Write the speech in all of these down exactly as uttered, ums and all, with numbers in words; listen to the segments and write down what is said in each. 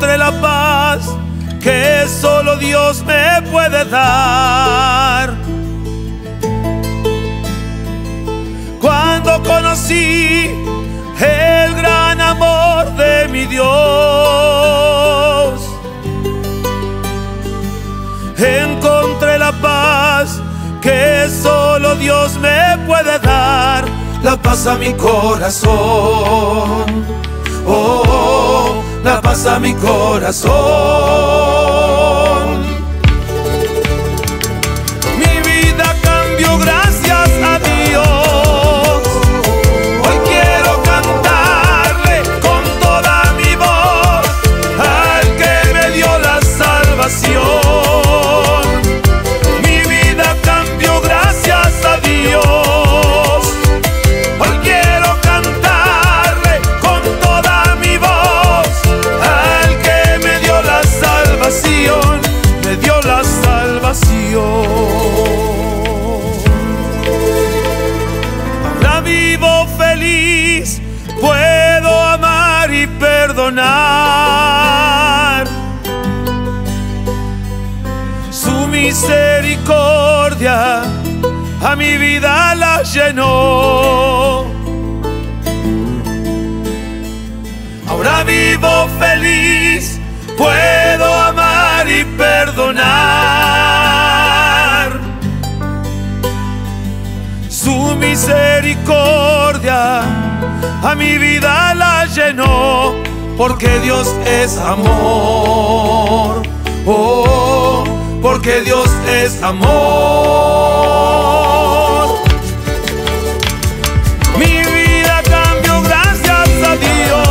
encontré la paz que solo Dios me puede dar. Cuando conocí el gran amor de mi Dios, encontré la paz que solo Dios me puede dar. La paz a mi corazón, oh, la paz a mi corazón. Mi vida cambió gracias a Dios. Hoy quiero cantarle con toda mi voz al que me dio la salvación. Mi vida cambió gracias a Dios. Hoy quiero cantarle con toda mi voz al que me dio la salvación, me dio la salvación. Ahora vivo feliz, puedo amar y perdonar. Su misericordia a mi vida la llenó. Ahora vivo feliz, puedo amar y perdonar. Su misericordia a mi vida la llenó, porque Dios es amor, oh, porque Dios es amor. Mi vida cambió gracias a Dios.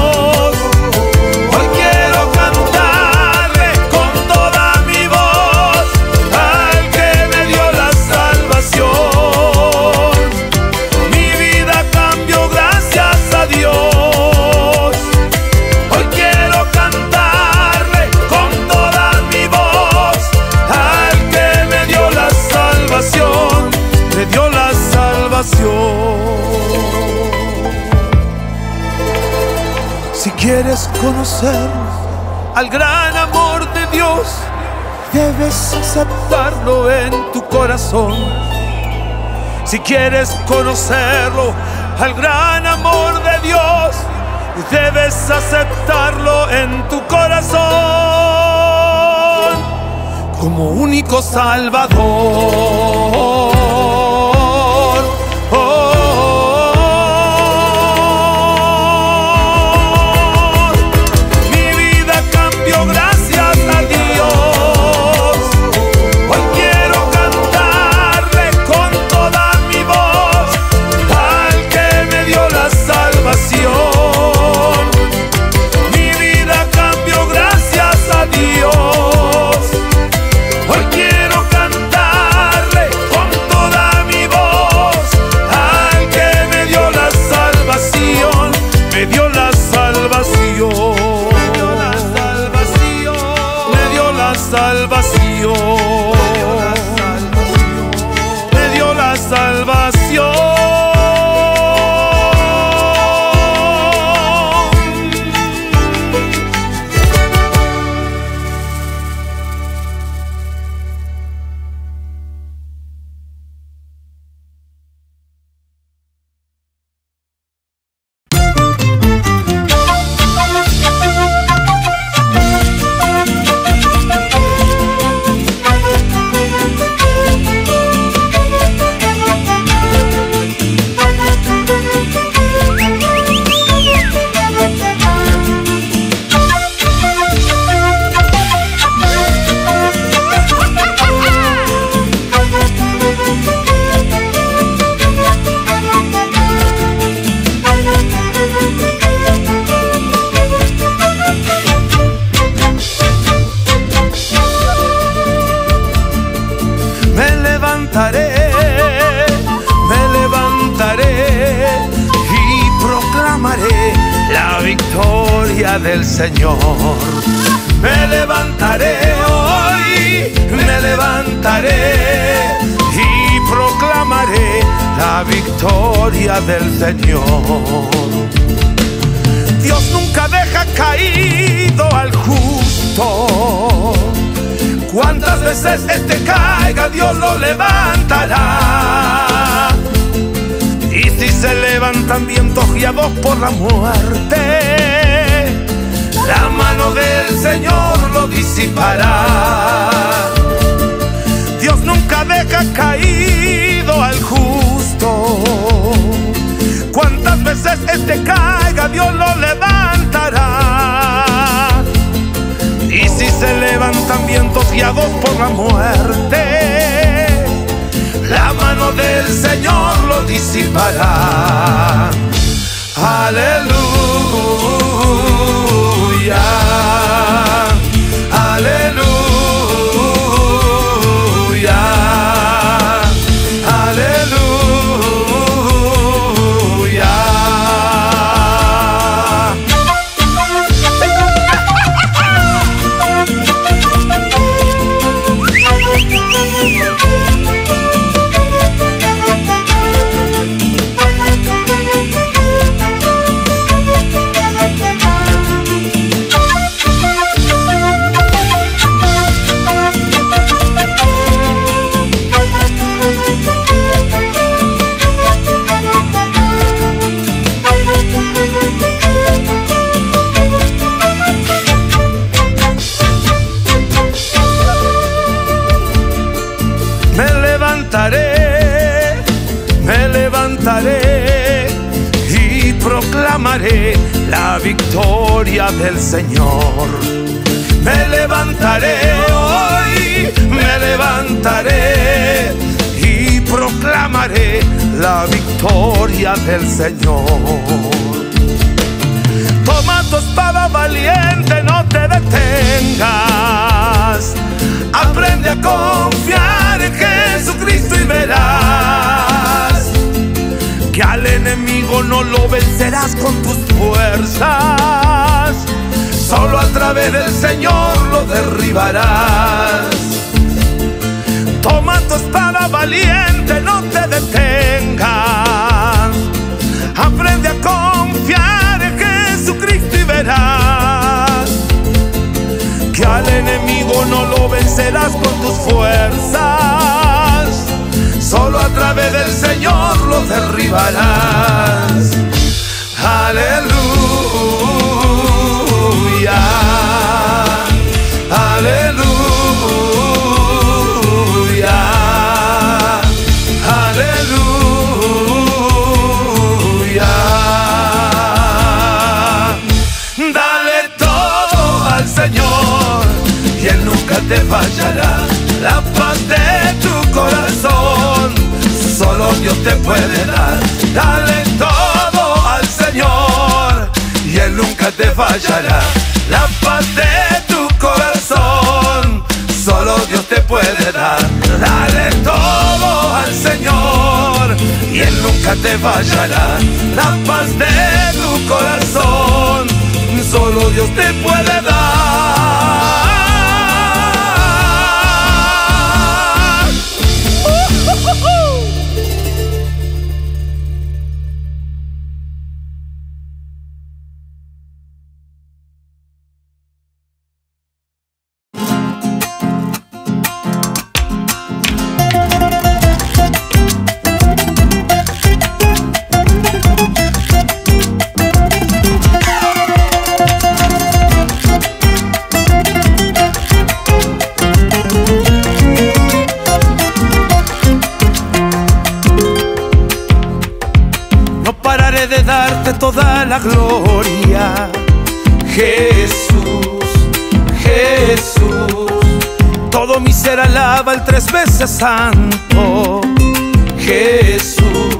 Hoy quiero cantarle con toda mi voz al que me dio la salvación. Mi vida cambió gracias a Dios. Hoy quiero cantarle con toda mi voz al que me dio la salvación, me dio la salvación. Si quieres conocer al gran amor de Dios, debes aceptarlo en tu corazón. Si quieres conocerlo, al gran amor de Dios, debes aceptarlo en tu corazón como único Salvador. Me dio la salvación. Del Señor. Me levantaré hoy, me levantaré y proclamaré la victoria del Señor. Dios nunca deja caído al justo. Cuántas veces este caiga, Dios lo levantará. Y si se levantan vientos guiados por la muerte, la mano del Señor lo disipará. Dios nunca deja caído al justo. Cuántas veces este caiga, Dios lo levantará. Y si se levantan vientos guiados por la muerte, la mano del Señor lo disipará. Aleluya, aleluya, aleluya. Me levantaré y proclamaré la victoria del Señor. Me levantaré hoy, me levantaré y proclamaré la victoria del Señor. Toma tu espada valiente, no te detengas. Aprende a confiar en Jesucristo y verás que al enemigo no lo vencerás con tus fuerzas. Solo a través del Señor lo derribarás. Toma tu espada valiente, no te detengas. Aprende a confiar en Jesucristo y verás que al enemigo no lo vencerás con tus fuerzas. Solo a través del Señor lo derribarás. Aleluya, aleluya, aleluya. Dale todo al Señor y Él nunca te fallará. La paz de tu corazón solo Dios te puede dar. Dale todo al Señor y Él nunca te fallará. La paz de tu corazón solo Dios te puede dar. Dale todo al Señor y Él nunca te fallará. La paz de tu corazón solo Dios te puede dar. De darte toda la gloria, Jesús, Jesús. Todo mi ser alaba el tres veces santo, Jesús,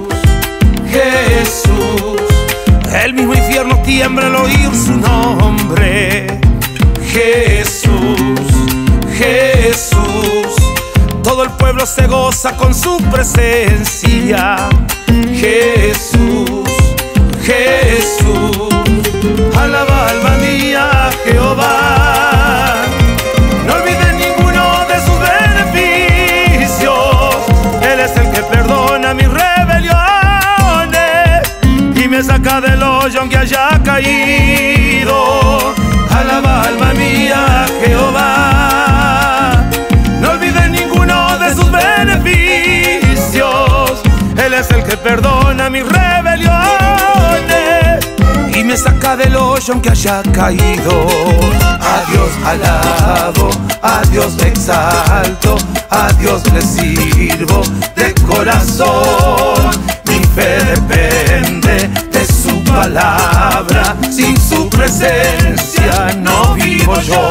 Jesús. El mismo infierno tiembla al oír su nombre, Jesús, Jesús. Todo el pueblo se goza con su presencia, Jesús, Jesús. Alaba alma mía a Jehová, no olvides ninguno de sus beneficios. Él es el que perdona mis rebeliones y me saca del hoyo hoyo en que haya caído. Alaba alma mía a Jehová, no olvides ninguno de sus beneficios. Él es el que perdona mis rebeliones y me saca del hoyo en que haya caído. A Dios alabo, a Dios le exalto, a Dios le sirvo de corazón. Mi fe depende de su palabra, sin su presencia no vivo yo.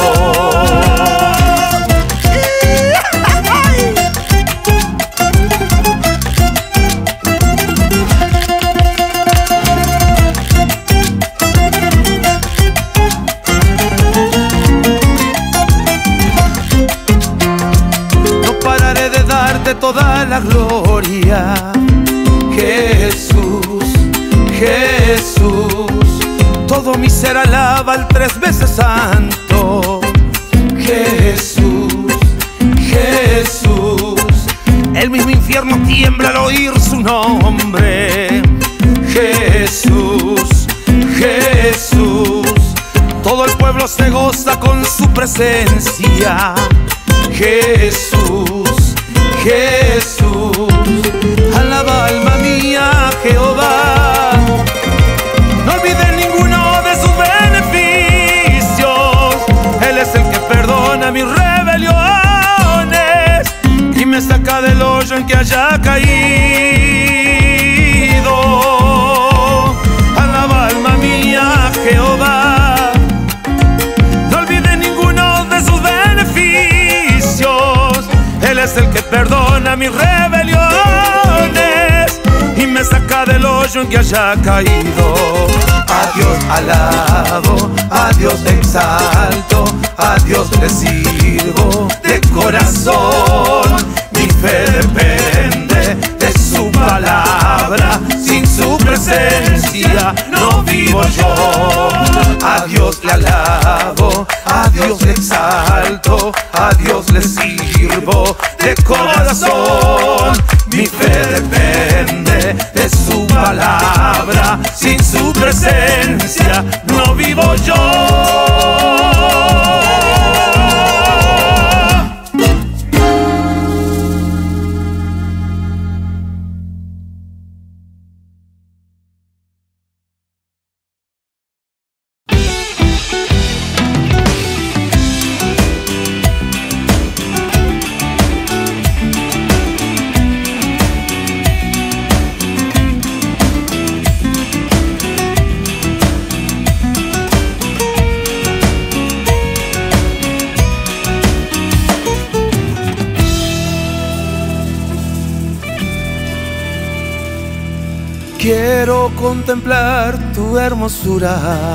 Toda la gloria, Jesús, Jesús. Todo mi ser alaba al tres veces santo, Jesús, Jesús. El mismo infierno tiembla al oír su nombre, Jesús, Jesús. Todo el pueblo se goza con su presencia, Jesús, Jesús. Alaba alma mía a Jehová, no olvides ninguno de sus beneficios. Él es el que perdona mis rebeliones y me saca del hoyo en que haya caído. Alaba alma mía a Jehová, no olvides ninguno de sus beneficios. Él es el que perdona mis rebeliones y me saca del hoyo en que haya caído. A Dios alabo, a Dios exalto, a Dios le sirvo de corazón. Mi fe depende de su palabra, sin su presencia no vivo yo. A Dios le alabo, a Dios le exalto, a Dios le sirvo de corazón. Mi fe depende de su palabra, sin su presencia no vivo yo. Quiero contemplar tu hermosura,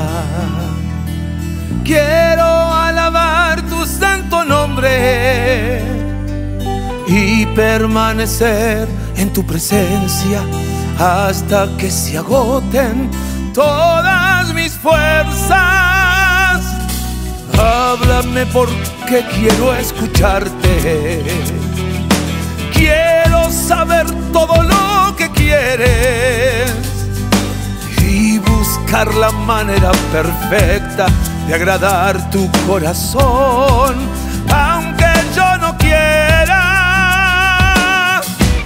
quiero alabar tu santo nombre y permanecer en tu presencia hasta que se agoten todas mis fuerzas. Háblame porque quiero escucharte, quiero saber todo lo que quieres y buscar la manera perfecta de agradar tu corazón, aunque yo no quiera.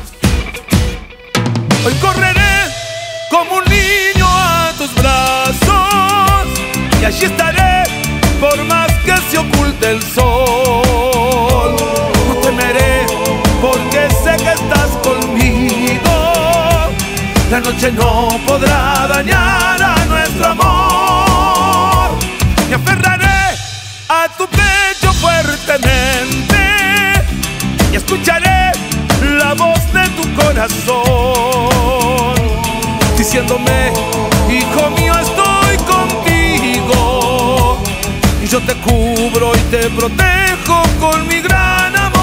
Hoy correré como un niño a tus brazos y allí estaré por más que se oculte el sol. No temeré porque sé que estás conmigo. La noche no podrá dañar a nuestro amor. Me aferraré a tu pecho fuertemente y escucharé la voz de tu corazón diciéndome: hijo mío, estoy contigo. Y yo te cubro y te protejo con mi gran amor.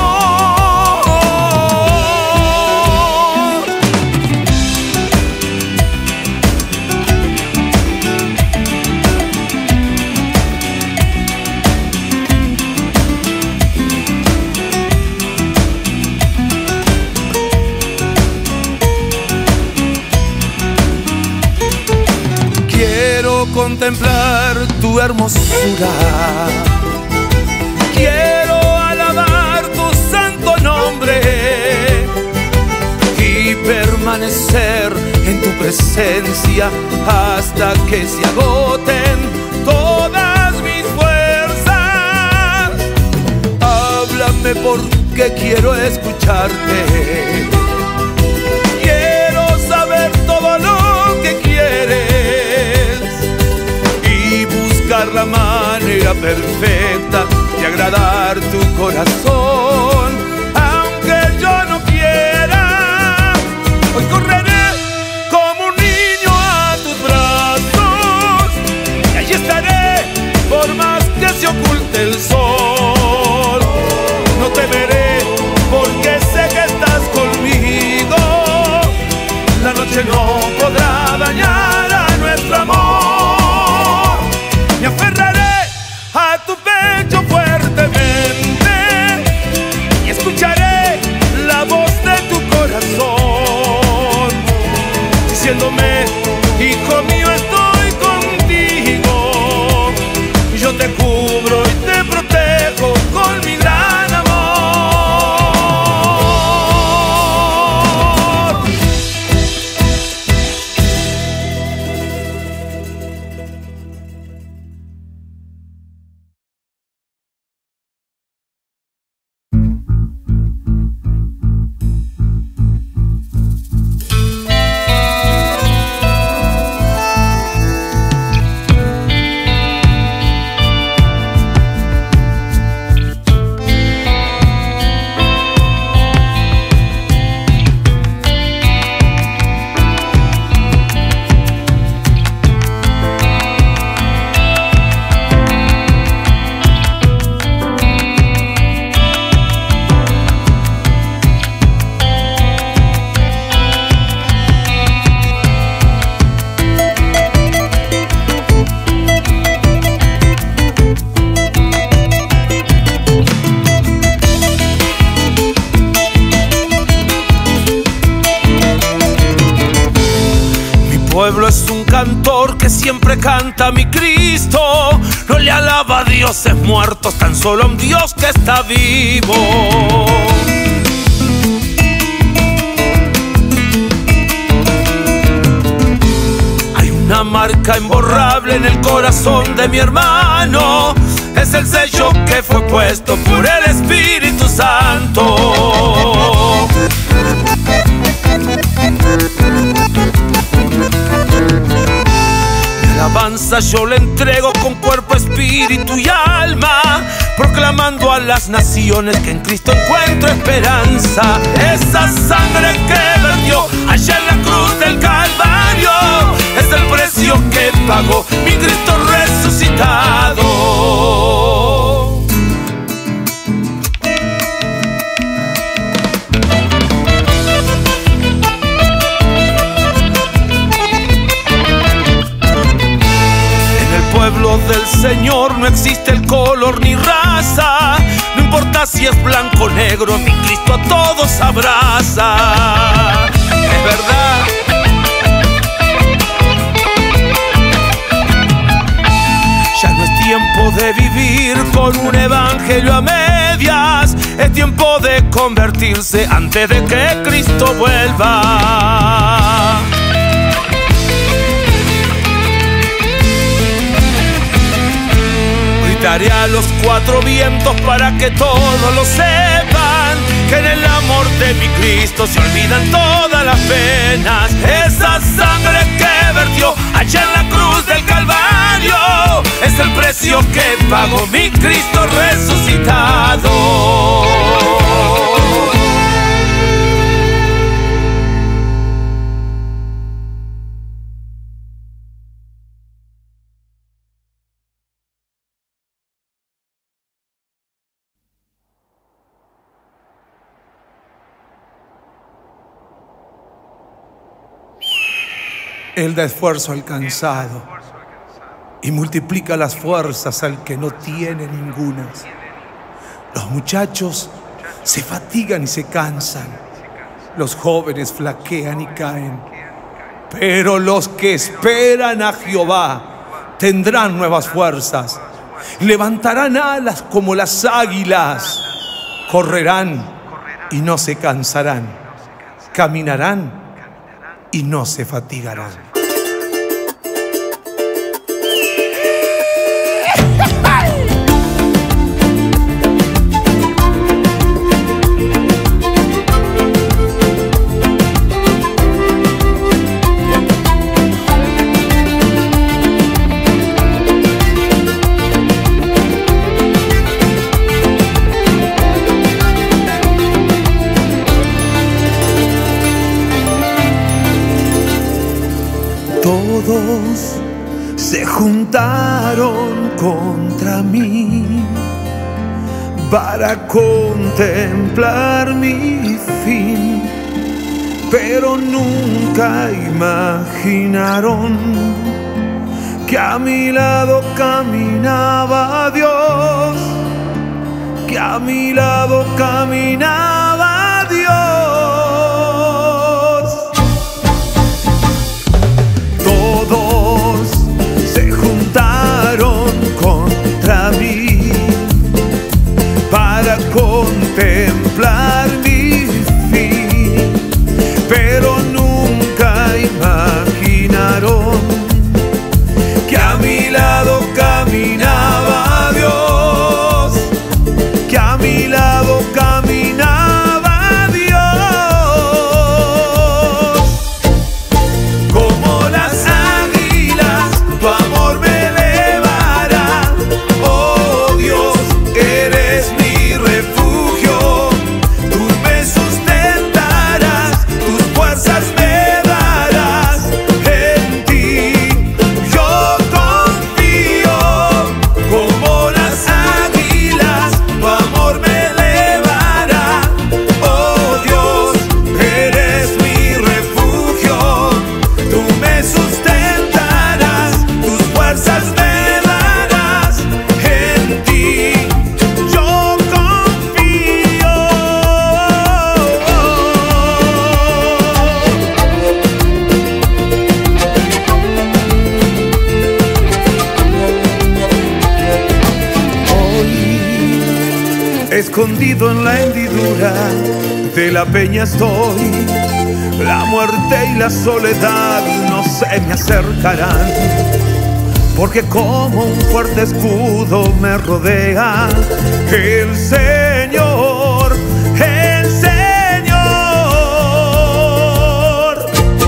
Quiero contemplar tu hermosura, quiero alabar tu santo nombre y permanecer en tu presencia hasta que se agoten todas mis fuerzas. Háblame porque quiero escucharte, quiero saber todo lo que quieres y buscar la manera perfecta de agradar tu corazón. Aunque yo no quiera, hoy correré como un niño a tus brazos y allí estaré por más que se oculte el sol. No temeré porque sé que estás conmigo, la noche no podrá dañar a nuestro amor. Me aferraré a tu pecho fuertemente y escucharé la voz de tu corazón diciéndome: hijo mío, estoy contigo, yo te cubro y te protejo con mi gran amor. Es un cantor que siempre canta: mi Cristo no le alaba a dioses muertos, tan solo a un Dios que está vivo. Hay una marca imborrable en el corazón de mi hermano, es el sello que fue puesto por el Espíritu Santo. Mi alabanza yo le entrego con cuerpo, espíritu y alma, proclamando a las naciones que en Cristo encuentro esperanza. Esa sangre que vertió allá en la cruz del Calvario es el precio que pagó mi Cristo resucitado. Pueblo del Señor no existe el color ni raza, no importa si es blanco o negro, mi Cristo a todos abraza. Es verdad. Ya no es tiempo de vivir con un evangelio a medias, es tiempo de convertirse antes de que Cristo vuelva. Gritaré a los cuatro vientos para que todos lo sepan, que en el amor de mi Cristo se olvidan todas las penas. Esa sangre que vertió allá en la cruz del Calvario es el precio que pagó mi Cristo resucitado. Él da esfuerzo al cansado y multiplica las fuerzas al que no tiene ningunas. Los muchachos se fatigan y se cansan, los jóvenes flaquean y caen, pero los que esperan a Jehová tendrán nuevas fuerzas, levantarán alas como las águilas, correrán y no se cansarán, caminarán y no se fatigarán. Todos se juntaron contra mí para contemplar mi fin, pero nunca imaginaron que a mi lado caminaba Dios, que a mi lado caminaba Dios. Todos se juntaron contra mí para contemplar mi fin, pero nunca imaginaron que a mi lado caminaba Dios, que a mi lado caminaba Dios. Como las águilas, tu amor me elevará. Oh Dios, eres mi refugio. Tú me sustentarás, tus fuerzas me darás. En ti yo confío. Como las águilas, tu amor me elevará. Oh Dios, eres mi refugio. Tú me sustentarás, tus fuerzas me darás. En ti yo confío. Hoy, escondido en la hendidura de la peña estoy. La muerte y la soledad no se me acercarán, porque como un fuerte escudo me rodea el Señor, el Señor.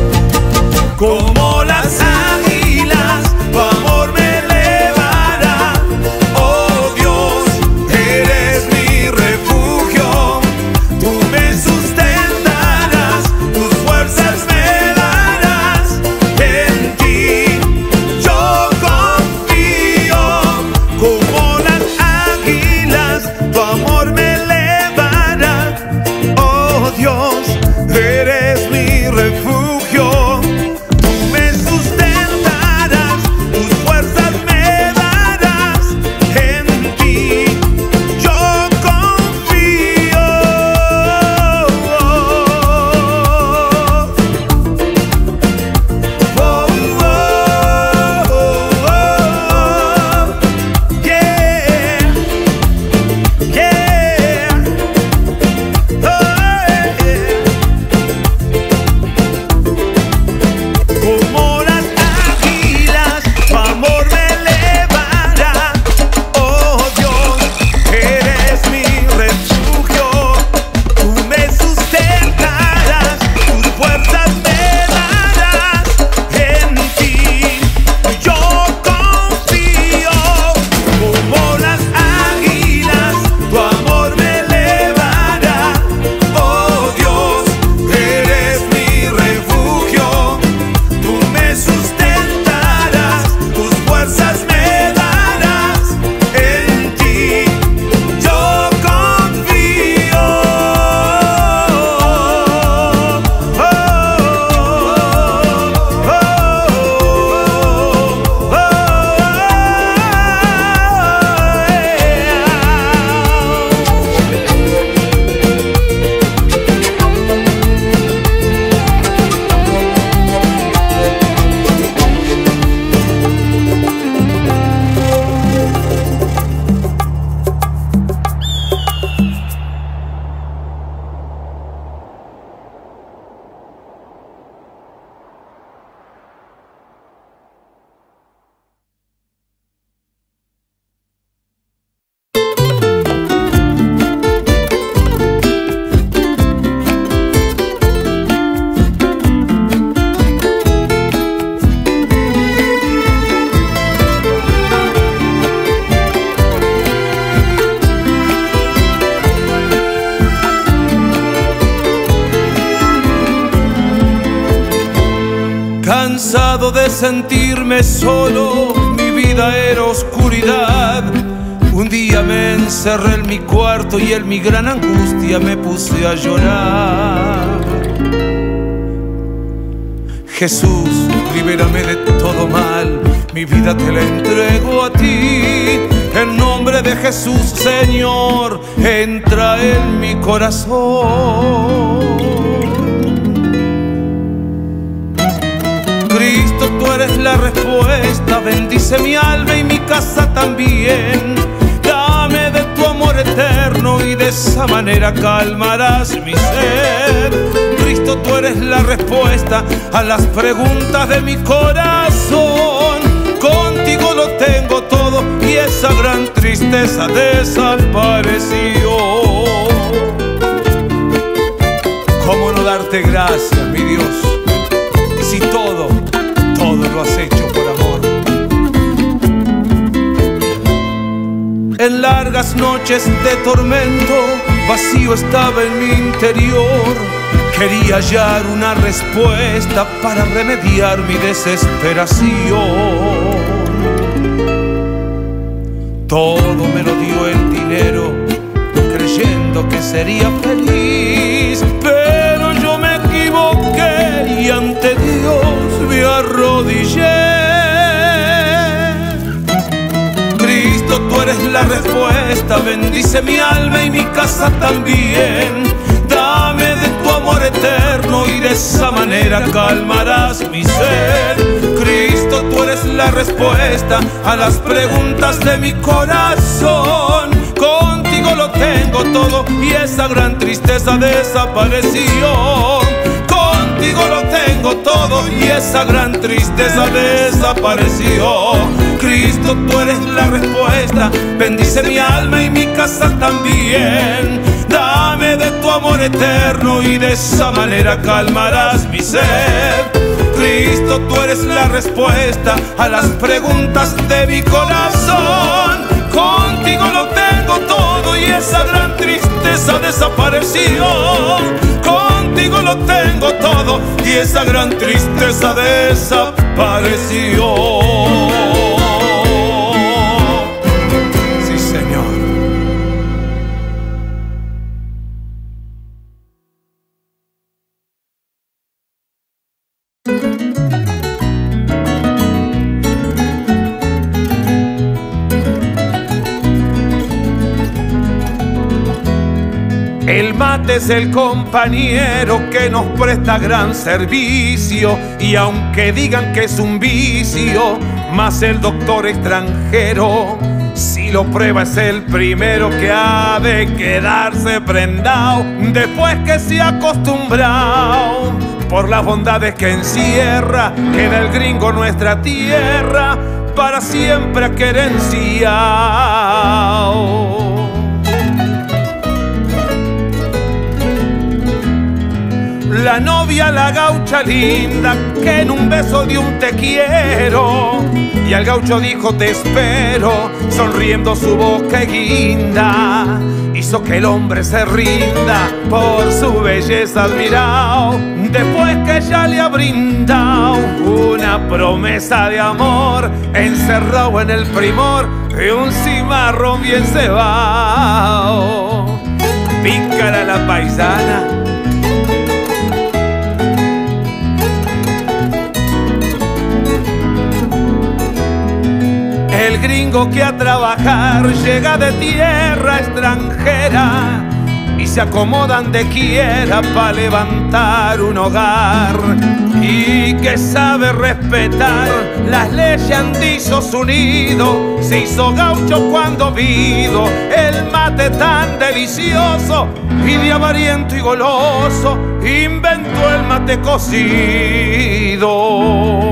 Como las águilas, tu amor me elevará. Oh Dios, eres mi refugio. Tú me sustentarás, tus fuerzas me darás. En ti yo confío. Como las águilas, tu amor me elevará. Oh Dios, eres mi refugio. Cansado de sentirme solo, mi vida era oscuridad. Un día me encerré en mi cuarto y en mi gran angustia me puse a llorar. Jesús, libérame de todo mal, mi vida te la entrego a ti. En nombre de Jesús, Señor, entra en mi corazón. Cristo, tú eres la respuesta, bendice mi alma y mi casa también. Dame de tu amor eterno y de esa manera calmarás mi sed. Cristo, tú eres la respuesta a las preguntas de mi corazón. Contigo lo tengo todo y esa gran tristeza desapareció. ¿Cómo no darte gracias, mi Dios? Si todo, todo lo has hecho por amor. En largas noches de tormento, vacío estaba en mi interior. Quería hallar una respuesta para remediar mi desesperación. Todo me lo dio el dinero, creyendo que sería feliz, pero yo me equivoqué y ante Dios me arrodillé. Cristo, tú eres la respuesta, bendice mi alma y mi casa también. Dame de tu amor eterno y de esa manera calmarás mi sed. Cristo, tú eres la respuesta a las preguntas de mi corazón. Contigo lo tengo todo y esa gran tristeza desapareció. Contigo lo tengo todo y esa gran tristeza desapareció. Cristo, tú eres la respuesta, bendice mi alma y mi casa también. Dame de tu amor eterno y de esa manera calmarás mi sed. Cristo, tú eres la respuesta a las preguntas de mi corazón. Contigo lo tengo todo y esa gran tristeza desapareció. Contigo lo tengo todo y esa gran tristeza desapareció. El mate es el compañero que nos presta gran servicio, y aunque digan que es un vicio, más el doctor extranjero, si lo prueba es el primero que ha de quedarse prendado después que se ha acostumbrado. Por las bondades que encierra, queda el gringo nuestra tierra para siempre querenciado. La novia, la gaucha linda, que en un beso dio un te quiero, y al gaucho dijo te espero, sonriendo su boca guinda, hizo que el hombre se rinda por su belleza admirado, después que ya le ha brindado una promesa de amor, encerrado en el primor de un cimarrón bien cebao. Pícara la paisana, el gringo que a trabajar llega de tierra extranjera y se acomodan de quiera para levantar un hogar, y que sabe respetar las leyes Andizos Unidos. Se hizo gaucho cuando vido el mate tan delicioso, y de avariento y goloso inventó el mate cocido.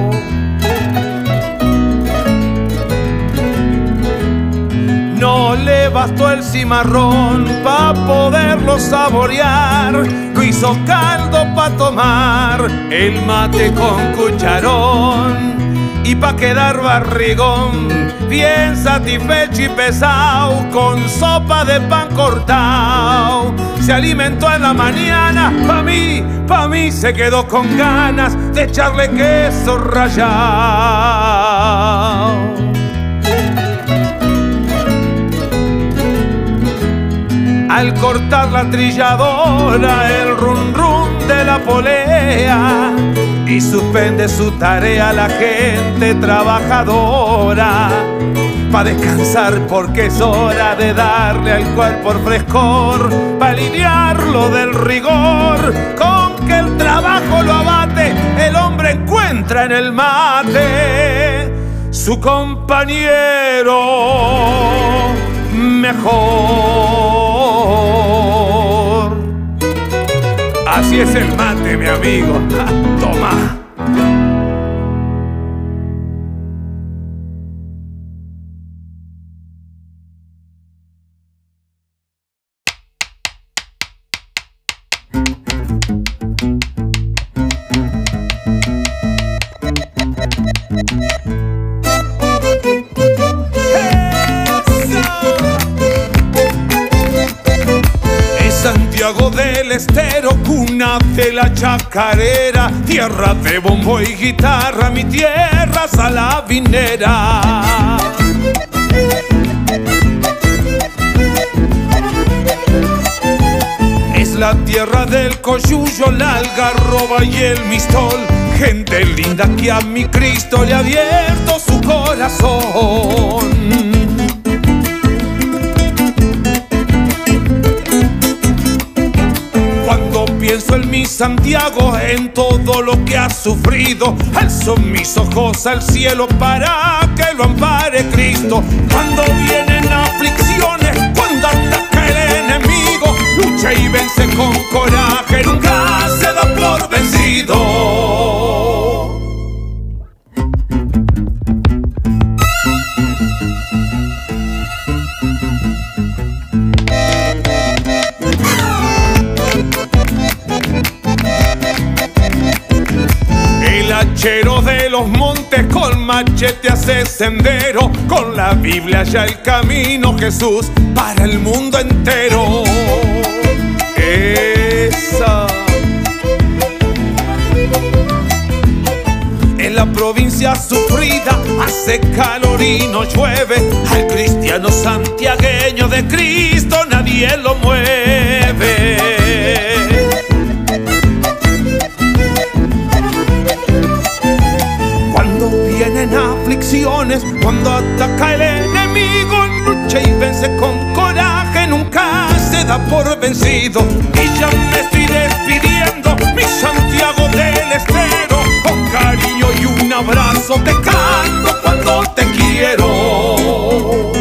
No le bastó el cimarrón pa' poderlo saborear, lo hizo caldo pa' tomar el mate con cucharón, y pa' quedar barrigón bien satisfecho y pesado, con sopa de pan cortado. Se alimentó en la mañana, pa' mí, pa' mí se quedó con ganas de echarle queso rallado. Al cortar la trilladora, el run run de la polea, y suspende su tarea la gente trabajadora, pa' descansar porque es hora de darle al cuerpo frescor, pa' aliviarlo del rigor, con que el trabajo lo abate, el hombre encuentra en el mate su compañero mejor. Así es el mate, mi amigo. Toma. Santiago del Estero, cuna de la chacarera, tierra de bombo y guitarra, mi tierra salavinera. Es la tierra del coyuyo, la algarroba y el mistol, gente linda que a mi Cristo le ha abierto su corazón. Pienso en mi Santiago, en todo lo que ha sufrido, alzo mis ojos al cielo para que lo ampare Cristo. Cuando vienen aflicciones, cuando ataca el enemigo, lucha y vence con coraje, nunca se da por vencido. Hachero de los montes con machete hace sendero, con la Biblia ya el camino Jesús para el mundo entero. Esa. En la provincia sufrida hace calor y no llueve, al cristiano santiagueño de Cristo nadie lo mueve. Vienen aflicciones, cuando ataca el enemigo, lucha y vence con coraje, nunca se da por vencido. Y ya me estoy despidiendo, mi Santiago del Estero, con cariño y un abrazo te canto cuando te quiero.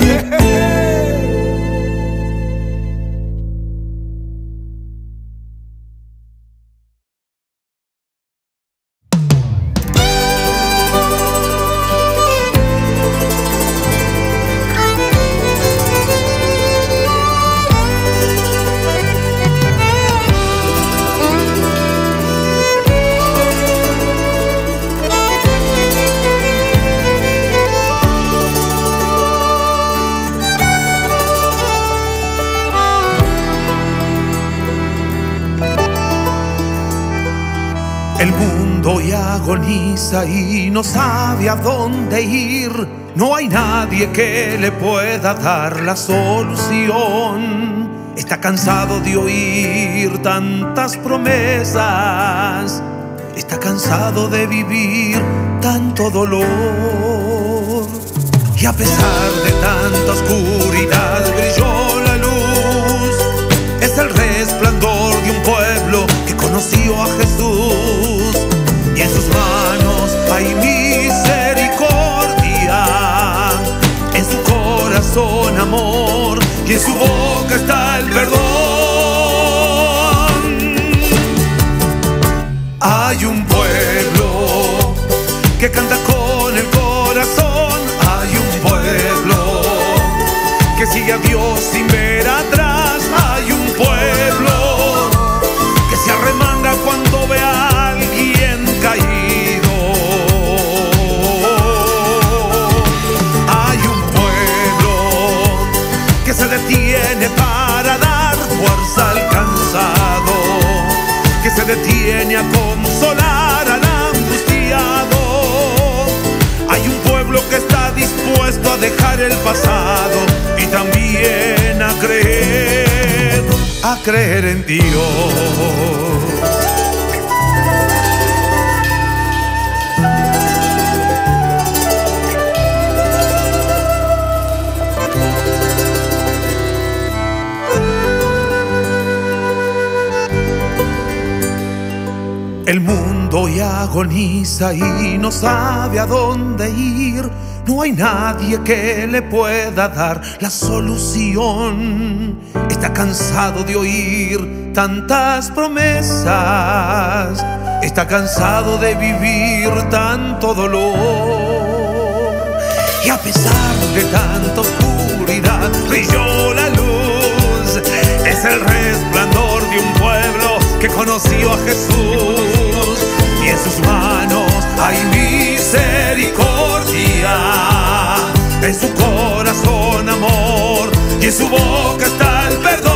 El mundo hoy agoniza y no sabe a dónde ir. No hay nadie que le pueda dar la solución. Está cansado de oír tantas promesas. Está cansado de vivir tanto dolor. Y a pesar de tanta oscuridad brilló la luz. Es el resplandor de un pueblo que conoció a Jesús. Y en sus manos hay misericordia, en su corazón amor, y en su boca está el perdón. Hay un pueblo que canta con el corazón. Hay un pueblo que sigue a Dios sin ver atrás. Hay un pueblo que se arremanga cuando ve a alguien caído. que está dispuesto a dejar el pasado y también a creer, a creer en Dios. El mundo ya agoniza y no sabe a dónde ir. No hay nadie que le pueda dar la solución. Está cansado de oír tantas promesas. Está cansado de vivir tanto dolor. Y a pesar de tanta oscuridad, brilló la luz. Es el resplandor de un pueblo que conoció a Jesús, y en sus manos hay misericordia, en su corazón amor, y en su boca está el perdón.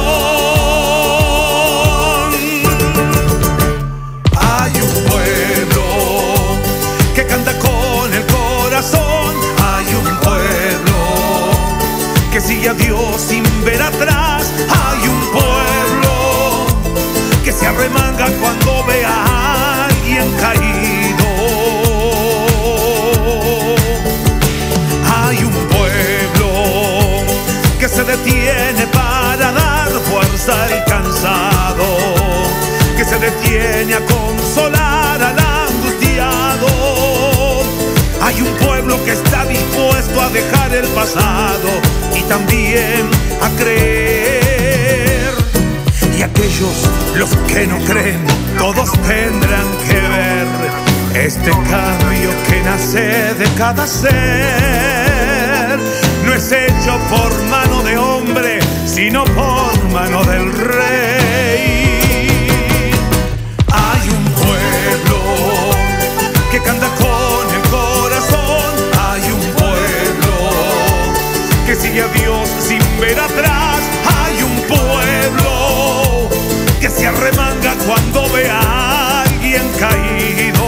Hay un pueblo que canta con el corazón, hay un pueblo que sigue a Dios sin ver atrás, hay un pueblo que se arremanga cuando ve a alguien caído. Hay un pueblo que se detiene para dar fuerza al cansado, que se detiene a consolar al angustiado. Hay un pueblo que está dispuesto a dejar el pasado y también a creer. Y aquellos, los que no creen, todos tendrán que ver este cambio que nace de cada ser. No es hecho por mano de hombre, sino por mano del Rey. Hay un pueblo que canta con el corazón, hay un pueblo que sigue a Dios sin ver atrás, hay un pueblo que se arremanga cuando ve a alguien caído.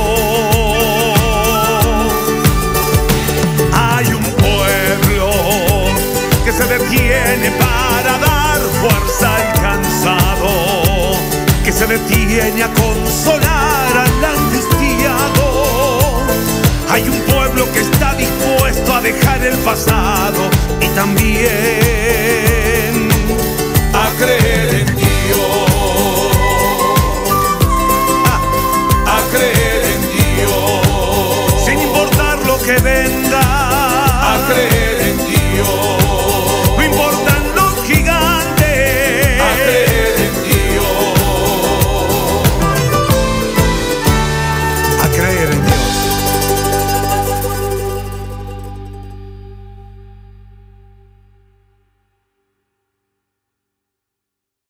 Hay un pueblo que se detiene para dar fuerza al cansado, que se detiene a consolar al angustiado. Hay un pueblo que está dispuesto a dejar el pasado y también